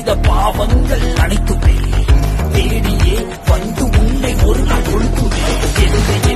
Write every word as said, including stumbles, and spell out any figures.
செய்த பாவங்கள் அனைத்துமே தேடியே வந்து உன்னை ஒரு நாள் ஒழுக்குமே.